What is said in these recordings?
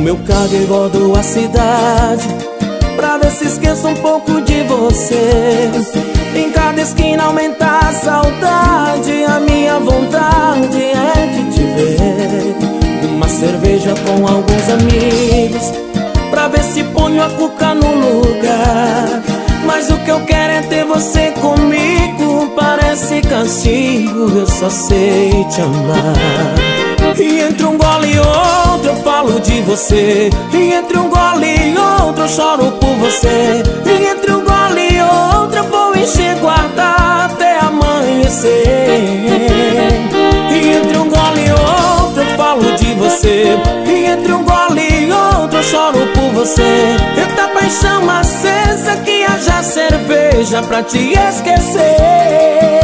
meu carro e rodo a cidade pra ver se esqueço um pouco de você. Em cada esquina aumenta a saudade, a minha vontade é de te ver. Uma cerveja com alguns amigos pra ver se ponho a cuca no lugar. Mas o que eu quero é ter você comigo, parece castigo, eu só sei te amar. E entre um gole e outro eu falo de você, e entre um gole e outro eu choro por você, e entre um gole e outro eu vou encher guardar até amanhecer. E entre um gole e outro eu falo de você, e entre um gole e outro eu choro por você. Eita paixão acesa que haja cerveja pra te esquecer.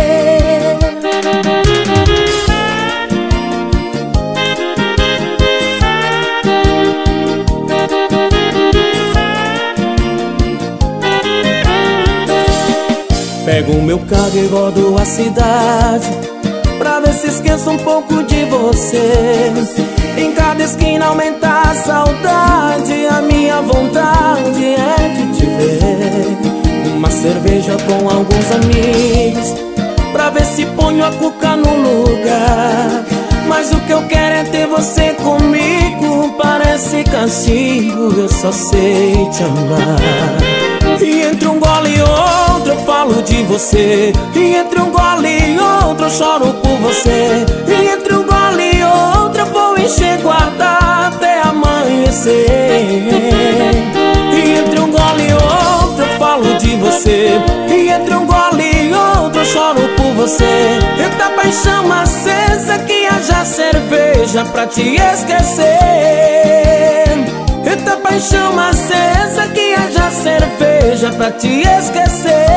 Pego o meu carro e rodo a cidade pra ver se esqueço um pouco de você. Em cada esquina aumenta a saudade, a minha vontade é de te ver. Uma cerveja com alguns amigos pra ver se ponho a cuca no lugar. Mas o que eu quero é ter você comigo, parece castigo, eu só sei te amar. E entre um gole e outro eu falo de você, e entre um gole e outro eu choro por você, e entre um gole e outro eu vou encher guardar até amanhecer. E entre um gole e outro eu falo de você, e entre um gole e outro eu choro por você. Eita paixão acesa que haja cerveja pra te esquecer. Eita paixão acesa que haja cerveja pra te esquecer.